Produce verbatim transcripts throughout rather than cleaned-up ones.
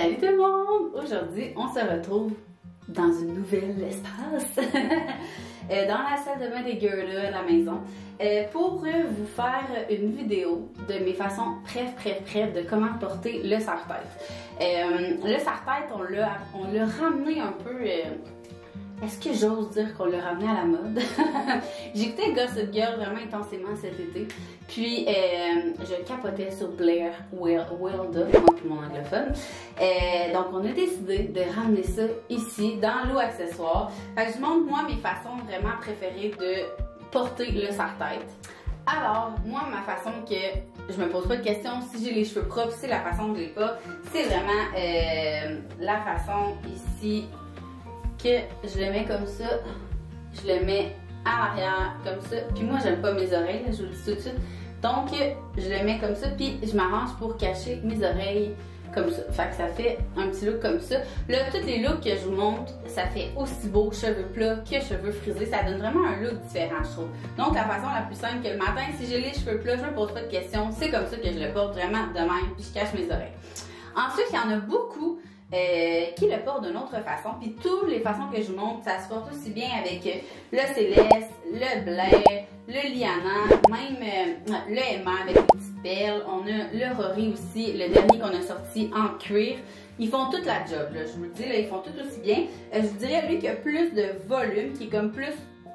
Salut tout le monde! Aujourd'hui, on se retrouve dans une nouvelle espace, euh, dans la salle de bain des Gerda à la maison, euh, pour euh, vous faire une vidéo de mes façons bref, bref, bref de comment porter le serre-tête. Euh, le serre-tête, on l'a on l'a ramené un peu... Euh, Est-ce que j'ose dire qu'on l'a ramené à la mode? J'écoutais Gossip Girl vraiment intensément cet été. Puis, euh, je capotais sur Blair Wylde, moi puis mon anglophone. Euh, donc, on a décidé de ramener ça ici, dans l'eau accessoire. Fait que je montre, moi, mes façons vraiment préférées de porter le serre-tête. Alors, moi, ma façon que je me pose pas de questions, si j'ai les cheveux propres, c'est la façon que je les pas. C'est vraiment euh, la façon ici que je le mets comme ça, je le mets à l'arrière comme ça, puis moi j'aime pas mes oreilles, là, je vous le dis tout de suite, donc je le mets comme ça, puis je m'arrange pour cacher mes oreilles comme ça, fait que ça fait un petit look comme ça. Là, tous les looks que je vous montre, ça fait aussi beau cheveux plats que cheveux frisés, ça donne vraiment un look différent, je trouve. Donc la façon la plus simple que le matin, si j'ai les cheveux plats, je me pose pas de questions, c'est comme ça que je le porte vraiment de même, puis je cache mes oreilles. Ensuite, il y en a beaucoup Euh, qui le porte d'une autre façon. Puis toutes les façons que je vous montre, ça se porte aussi bien avec le Céleste, le Blair, le Liana, même euh, le Emma avec les petites perles. On a le Rory aussi, le dernier qu'on a sorti en cuir. Ils font toute la job, là. Je vous le dis, là, ils font tout aussi bien. Euh, je vous dirais, lui, qui a plus de volume, qui est comme plus,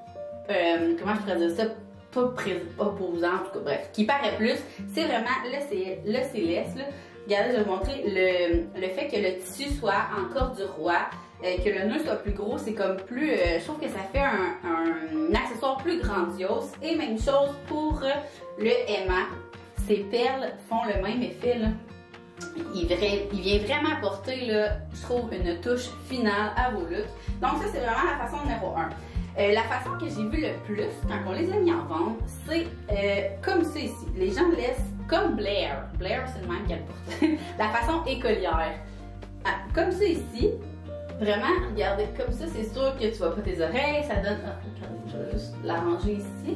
euh, comment je pourrais dire ça, pas opposant, en tout cas, bref, qui paraît plus, c'est vraiment le, le Céleste, là. Regardez, je vais vous montrer le, le fait que le tissu soit en corde du roi, euh, que le nœud soit plus gros, c'est comme plus, euh, je trouve que ça fait un, un accessoire plus grandiose. Et même chose pour euh, le Emma, ces perles font le même effet, là. Il, il vient vraiment apporter, là, je trouve, une touche finale à vos looks. Donc ça, c'est vraiment la façon numéro un. Euh, la façon que j'ai vu le plus, quand on les a mis en vente, c'est euh, comme ça ici. Les gens laissent comme Blair. Blair, c'est le même qu'elle porte. La façon écolière. Ah, comme ça ici. Vraiment, regardez, comme ça, c'est sûr que tu vois pas tes oreilles. Ça donne... Ah, regardez, je vais juste l'arranger ici.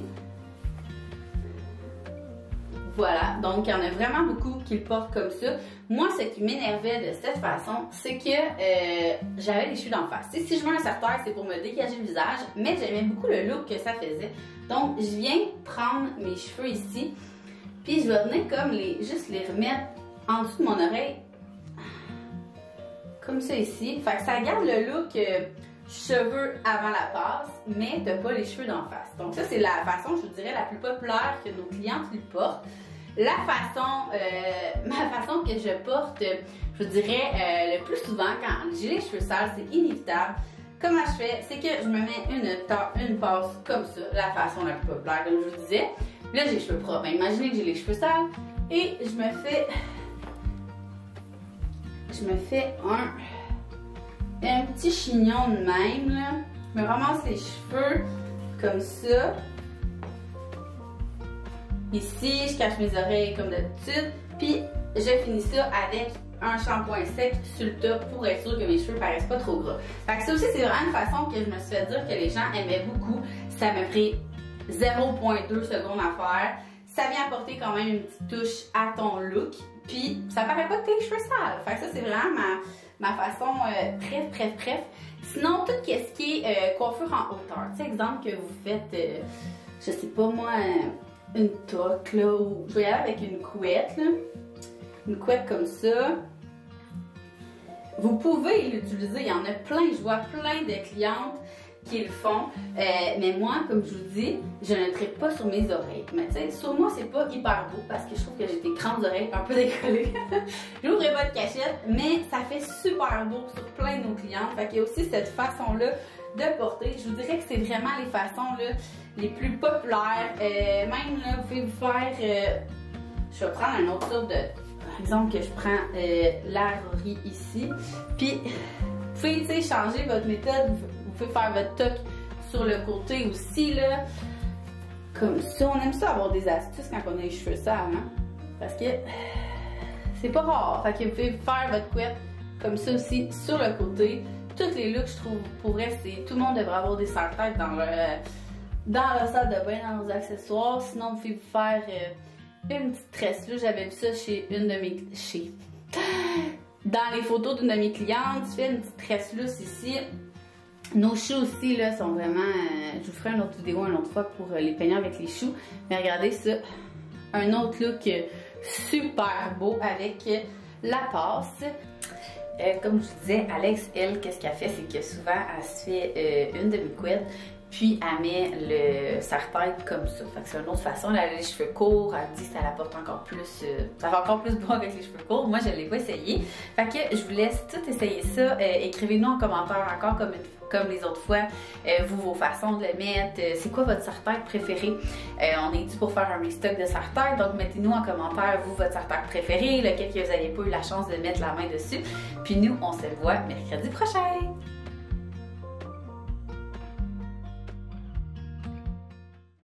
Voilà, donc il y en a vraiment beaucoup qui le portent comme ça. Moi, ce qui m'énervait de cette façon, c'est que euh, j'avais les cheveux d'en face. T'sais, si je mets un serre-tête, c'est pour me dégager le visage, mais j'aimais beaucoup le look que ça faisait. Donc, je viens prendre mes cheveux ici, puis je vais venir comme les, juste les remettre en dessous de mon oreille, comme ça ici. Fait que ça garde le look euh, cheveux avant la passe, mais t'as pas les cheveux d'en face. Donc ça, c'est la façon, je vous dirais, la plus populaire que nos clientes lui portent. La façon, euh, ma façon que je porte, je vous dirais, euh, le plus souvent, quand j'ai les cheveux sales, c'est inévitable. Comment je fais? C'est que je me mets une, une passe comme ça, la façon la plus populaire, comme je vous disais. Là, j'ai les cheveux propres. Ben, imaginez que j'ai les cheveux sales et je me fais, je me fais un, un petit chignon de même, là. Je me ramasse les cheveux comme ça. Ici, je cache mes oreilles comme d'habitude, puis je finis ça avec un shampoing sec sur le top pour être sûr que mes cheveux paraissent pas trop gras. Fait que ça aussi, c'est vraiment une façon que je me suis fait dire que les gens aimaient beaucoup. Ça m'a pris zéro virgule deux secondes à faire. Ça vient apporter quand même une petite touche à ton look, puis ça paraît pas que t'as les cheveux sales. Fait que ça, c'est vraiment ma, ma façon euh, bref, bref, bref. Sinon, tout ce qui est euh, coiffure en hauteur. Tu sais, exemple que vous faites, euh, je sais pas moi... Euh, une toque là, ou je vais y aller avec une couette là, une couette comme ça. Vous pouvez l'utiliser, il y en a plein, je vois plein de clientes qui le font, euh, mais moi, comme je vous dis, je ne traite pas sur mes oreilles. Mais tu sais, sur moi, c'est pas hyper beau parce que je trouve que j'ai des grandes oreilles un peu décollées. J'ouvre pas de cachette, mais ça fait super beau sur plein de nos clientes. Fait qu'il y a aussi cette façon-là de porter. Je vous dirais que c'est vraiment les façons là, les plus populaires. Euh, même là, vous pouvez vous faire... Euh, je vais prendre un autre sorte de... Par exemple, que je prends euh, la Rory ici. Puis, vous pouvez, tu sais, changer votre méthode. Vous pouvez faire votre toque sur le côté aussi, là. Comme ça. On aime ça avoir des astuces quand on a les cheveux sales, hein? Parce que c'est pas rare. Fait que vous pouvez faire votre couette comme ça aussi sur le côté. Tous les looks, je trouve, pour vrai, c'est tout le monde devrait avoir des serre-têtes dans leur, dans leur salle de bain, dans nos accessoires. Sinon, vous pouvez vous faire euh, une petite tresse. Là, j'avais vu ça chez une de mes... Chez... Dans les photos d'une de mes clientes, tu fais une petite tresse lousse ici. Nos choux aussi là sont vraiment... Euh, je vous ferai une autre vidéo une autre fois pour euh, les peignants avec les choux. Mais regardez ça, un autre look euh, super beau avec euh, la passe. Euh, comme je vous disais, Alex, elle, qu'est-ce qu'elle fait, c'est que souvent, elle se fait euh, une demi-couette, puis elle met le serre-tête comme ça. Fait que c'est une autre façon. Elle a les cheveux courts, elle dit que ça l'apporte encore plus, euh, ça va encore plus beau avec les cheveux courts. Moi, je ne l'ai pas essayé. Fait que je vous laisse tout essayer ça. Euh, Écrivez-nous en commentaire encore comme, une, comme les autres fois, euh, vous, vos façons de le mettre. Euh, c'est quoi votre serre-tête préféré? Euh, on est dû pour faire un restock de serre-tête, donc mettez-nous en commentaire, vous, votre serre-tête préféré, lequel que vous n'avez pas eu la chance de mettre la main dessus. Puis nous, on se voit mercredi prochain!